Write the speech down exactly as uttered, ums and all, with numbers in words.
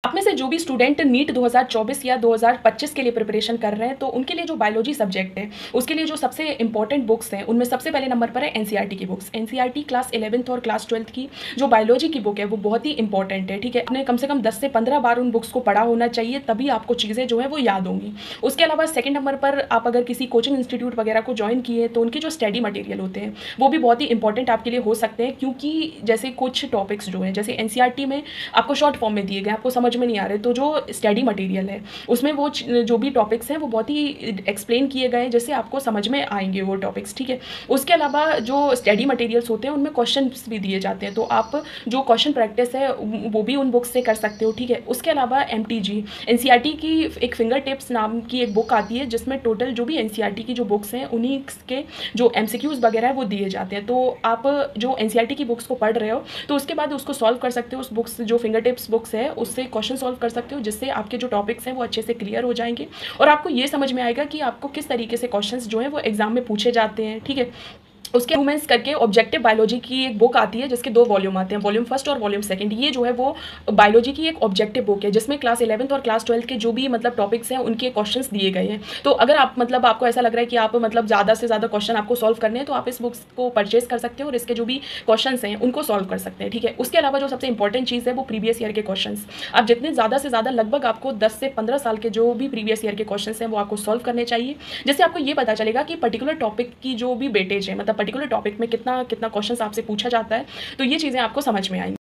आप में से जो भी स्टूडेंट नीट दो हज़ार चौबीस या दो हज़ार पच्चीस के लिए प्रिपरेशन कर रहे हैं, तो उनके लिए जो बायोलॉजी सब्जेक्ट है, उसके लिए जो सबसे इंपॉर्टेंट बुक्स हैं, उनमें सबसे पहले नंबर पर है एनसीईआरटी की बुक्स। एनसीईआरटी क्लास इलेवेंथ और क्लास ट्वेल्थ की जो बायोलॉजी की बुक है, वो बहुत ही इंपॉर्टेंट है, ठीक है। आपने कम से कम दस से पंद्रह बार उन बुक्स को पढ़ा होना चाहिए, तभी आपको चीज़ें जो है वो याद होंगी। उसके अलावा सेकंड नंबर पर आप अगर किसी कोचिंग इंस्टीट्यूट वगैरह को ज्वाइन किए, तो उनके जो स्टडी मटेरियल होते हैं, वो भी बहुत ही इंपॉर्टेंट आपके लिए हो सकते हैं, क्योंकि जैसे कुछ टॉपिक्स जो हैं, जैसे एनसीईआरटी में आपको शॉर्ट फॉर्म में दिए गए, आपको समझ में नहीं आ रहे, तो जो स्टडी मटेरियल है उसमें वो जो भी टॉपिक्स हैं वो बहुत ही एक्सप्लेन किए गए हैं, जिससे आपको समझ में आएंगे वो टॉपिक्स, ठीक है। उसके अलावा जो स्टडी मटेरियल्स होते हैं उनमें क्वेश्चंस भी दिए जाते हैं, तो आप जो क्वेश्चन प्रैक्टिस है वो भी उन बुक्स से कर सकते हो, ठीक है। उसके अलावा एमटीजी एनसीईआरटी की एक फिंगर टिप्स नाम की एक बुक आती है, जिसमें टोटल जो भी एनसीईआरटी की जो बुक्स हैं उन्हीं के जो एमसीक्यूज वगैरह है वो दिए जाते हैं। तो आप जो एनसीईआरटी की बुक्स को पढ़ रहे हो, तो उसके बाद उसको सॉल्व कर सकते हो, उस बुक्स जो फिंगर टिप्स बुक्स है उससे क्वेश्चन सॉल्व कर सकते हो, जिससे आपके जो टॉपिक्स हैं वो अच्छे से क्लियर हो जाएंगे और आपको ये समझ में आएगा कि आपको किस तरीके से क्वेश्चंस जो हैं वो एग्जाम में पूछे जाते हैं, ठीक है। उसके ह्यूमन्स करके ऑब्जेक्टिव बायोलॉजी की एक बुक आती है, जिसके दो वॉल्यूम आते हैं, वॉल्यूम फर्स्ट और वॉल्यूम सेकंड। ये जो है वो बायोलॉजी की एक ऑब्जेक्टिव बुक है, जिसमें क्लास इलेवेंथ और क्लास ट्वेल्थ के जो भी मतलब टॉपिक्स हैं उनके क्वेश्चंस दिए गए हैं। तो अगर आप मतलब आपको ऐसा लग रहा है कि आप मतलब ज़्यादा से ज़्यादा क्वेश्चन आपको सॉल्व करने हैं, तो आप इस बुक्स को परचेज कर सकते हो और इसके जो भी क्वेश्चन हैं उनको सॉल्व कर सकते हैं, ठीक है। उसके अलावा जो सबसे इंपॉर्टेंट चीज़ है वो प्रीवियस ईयर के क्वेश्चन। आप जितने ज़्यादा से ज़्यादा लगभग आपको दस से पंद्रह साल के जो भी प्रीवियस ईयर के क्वेश्चन हैं वो आपको सॉल्व करने चाहिए, जिससे आपको ये पता चलेगा कि पर्टिकुलर टॉपिक की जो भी वेटेज है, मतलब पर्टिकुलर टॉपिक में कितना कितना क्वेश्चंस आपसे पूछा जाता है, तो ये चीज़ें आपको समझ में आएंगी।